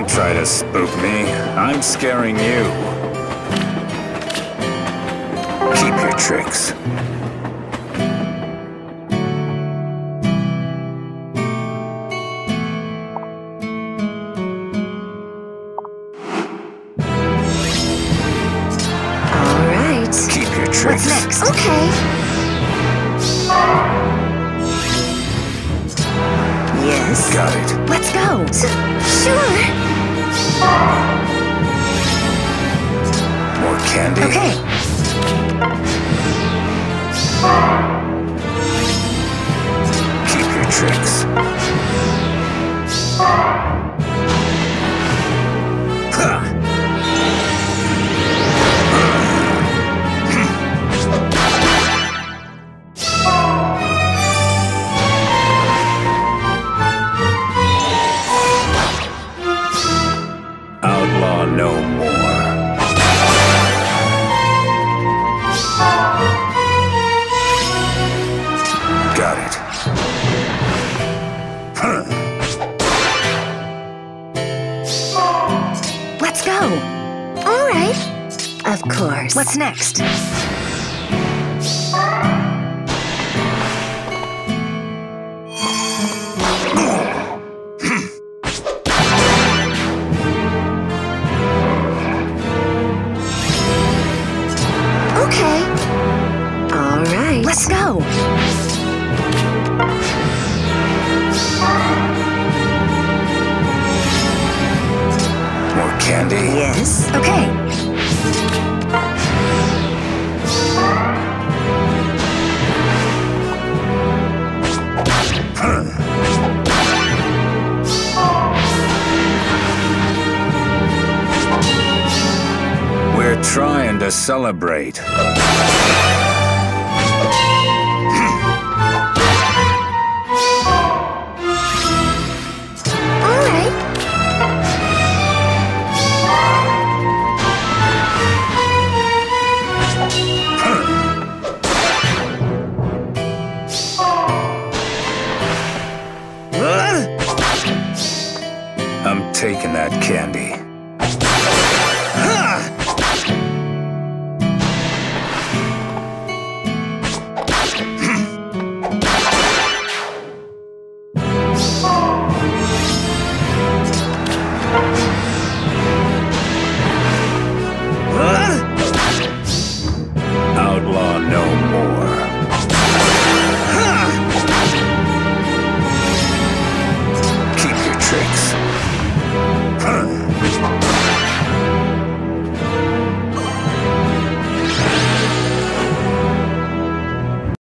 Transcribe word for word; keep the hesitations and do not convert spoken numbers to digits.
Don't try to spook me. I'm scaring you. Keep your tricks. All right. Keep your tricks. What's next? Okay. Yes. Got it. Let's go. S sure. More candy? Okay. Keep your tricks. Ha! Outlaw no more. Got it. Huh. Let's go. All right. Of course. What's next? Okay. All right. Let's go. More candy? Yes. Okay. Huh. We're trying to celebrate. All right. I'm taking that candy.